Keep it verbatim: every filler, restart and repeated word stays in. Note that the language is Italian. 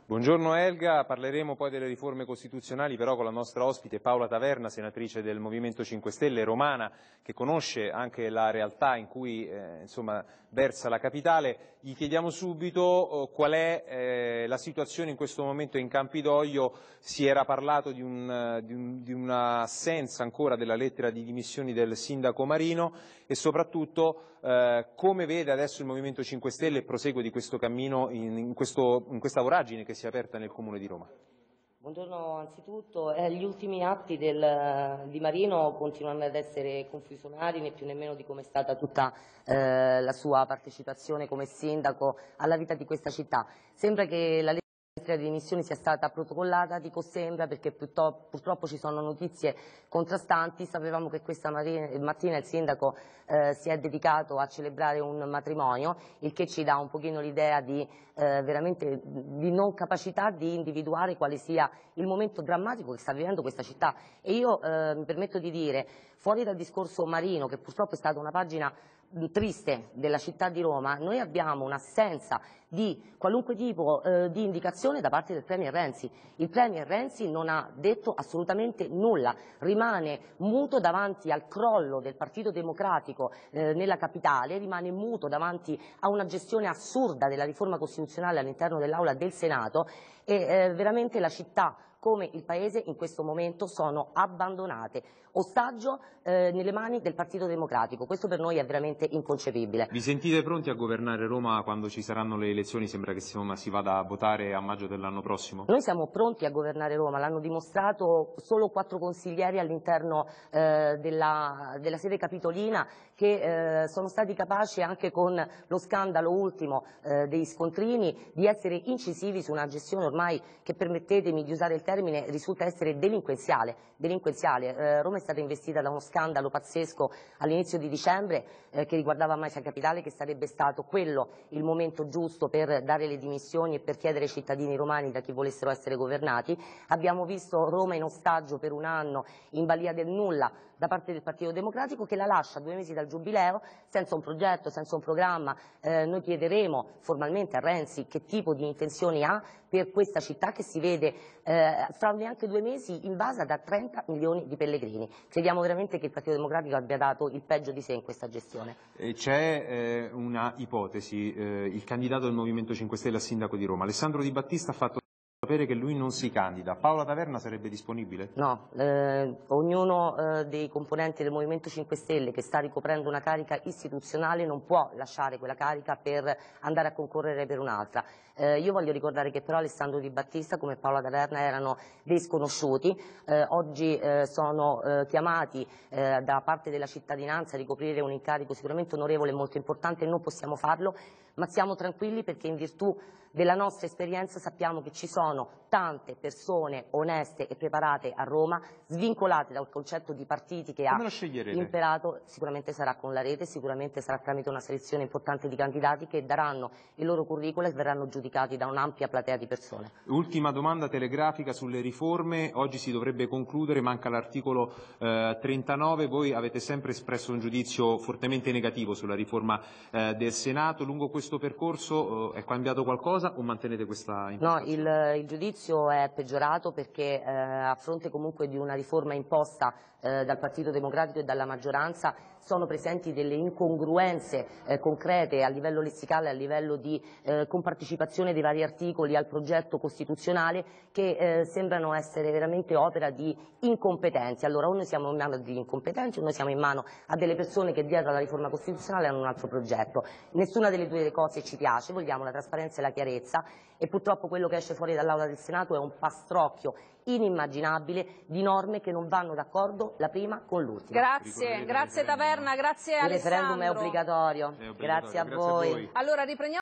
Buongiorno Elga, parleremo poi delle riforme costituzionali però con la nostra ospite Paola Taverna, senatrice del Movimento cinque Stelle, romana, che conosce anche la realtà in cui eh, insomma, versa la capitale. Gli chiediamo subito eh, qual è eh, la situazione in questo momento in Campidoglio. Si era parlato di, un, di, un, di un'assenza ancora della lettera di dimissioni del sindaco Marino e soprattutto eh, come vede adesso il Movimento cinque Stelle il proseguo di questo cammino in, in, questo, in questa voragine che si è aperta nel Comune di Roma. Buongiorno anzitutto. Eh, gli ultimi atti del, di Marino continuano ad essere confusionari, né più nemmeno di come è stata tutta eh, la sua partecipazione come sindaco alla vita di questa città. Sembra che la lettera di dimissioni sia stata protocollata, dico sembra perché purtroppo ci sono notizie contrastanti. Sapevamo che questa mattina il sindaco eh, si è dedicato a celebrare un matrimonio, il che ci dà un pochino l'idea di eh, veramente di non capacità di individuare quale sia il momento drammatico che sta vivendo questa città. E io eh, mi permetto di dire, fuori dal discorso Marino, che purtroppo è stata una pagina triste della città di Roma, noi abbiamo un'assenza di qualunque tipo eh, di indicazione da parte del Premier Renzi. Il Premier Renzi non ha detto assolutamente nulla, rimane muto davanti al crollo del Partito Democratico eh, nella capitale, rimane muto davanti a una gestione assurda della riforma costituzionale all'interno dell'Aula del Senato e eh, veramente la città come il Paese in questo momento sono abbandonate, ostaggio eh, nelle mani del Partito Democratico. Questo per noi è veramente inconcepibile. Vi sentite pronti a governare Roma quando ci saranno le elezioni? Sembra che insomma, si vada a votare a maggio dell'anno prossimo. Noi siamo pronti a governare Roma, l'hanno dimostrato solo quattro consiglieri all'interno eh, della, della sede capitolina che eh, sono stati capaci anche con lo scandalo ultimo eh, dei scontrini di essere incisivi su una gestione ormai che, permettetemi di usare il termine, risulta essere delinquenziale. delinquenziale. Eh, Roma è stata investita da uno scandalo pazzesco all'inizio di dicembre eh, che riguardava Mafia Capitale, che sarebbe stato quello il momento giusto per dare le dimissioni e per chiedere ai cittadini romani da chi volessero essere governati. Abbiamo visto Roma in ostaggio per un anno in balia del nulla da parte del Partito Democratico, che la lascia due mesi dal Giubileo senza un progetto, senza un programma. Eh, noi chiederemo formalmente a Renzi che tipo di intenzioni ha per questa città che si vede eh, fra neanche due mesi invasa da trenta milioni di pellegrini. Crediamo veramente che il Partito Democratico abbia dato il peggio di sé in questa gestione. C'è eh, una ipotesi, eh, il candidato del Movimento cinque Stelle a sindaco di Roma, Alessandro Di Battista, ha fatto sapere che lui non si candida. Paola Taverna sarebbe disponibile? No, eh, ognuno eh, dei componenti del Movimento cinque Stelle che sta ricoprendo una carica istituzionale non può lasciare quella carica per andare a concorrere per un'altra. Eh, io voglio ricordare che però Alessandro Di Battista come Paola Taverna erano dei sconosciuti, eh, oggi eh, sono eh, chiamati eh, da parte della cittadinanza a ricoprire un incarico sicuramente onorevole e molto importante. Non possiamo farlo, ma siamo tranquilli perché in virtù della nostra esperienza sappiamo che ci sono tante persone oneste e preparate a Roma, svincolate dal concetto di partiti che ha imperato. Sicuramente sarà con la rete, sicuramente sarà tramite una selezione importante di candidati che daranno il loro curriculum e verranno giudicati da un'ampia platea di persone. Ultima domanda telegrafica sulle riforme, oggi si dovrebbe concludere, manca l'articolo eh, trentanove, voi avete sempre espresso un giudizio fortemente negativo sulla riforma eh, del Senato. Lungo questo percorso eh, è cambiato qualcosa o mantenete questa impostazione? No, il, il giudizio è peggiorato perché eh, a fronte comunque di una riforma imposta eh, dal Partito Democratico e dalla maggioranza sono presenti delle incongruenze eh, concrete a livello lessicale, a livello di eh, compartecipazione dei vari articoli al progetto costituzionale che eh, sembrano essere veramente opera di incompetenza. Allora o noi siamo in mano a degli incompetenti o noi siamo in mano a delle persone che dietro alla riforma costituzionale hanno un altro progetto. Nessuna delle due cose ci piace, vogliamo la trasparenza e la chiarezza e purtroppo quello che esce fuori dall'Aula del Senato è un pastrocchio inimmaginabile di norme che non vanno d'accordo la prima con l'ultima. Grazie, grazie Taverna, grazie Il Alessandro. referendum è obbligatorio. È obbligatorio. Grazie a Grazie voi. a voi. Allora riprendiamo